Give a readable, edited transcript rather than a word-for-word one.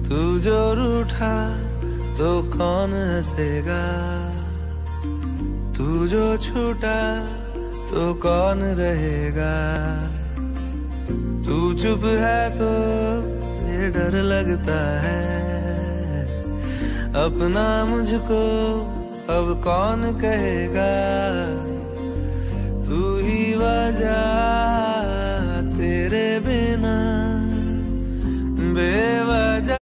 तू जो रूठा तो कौन हंसेगा, तू जो छूटा तो कौन रहेगा। तू चुप है तो ये डर लगता है, अपना मुझको अब कौन कहेगा। तू ही वजह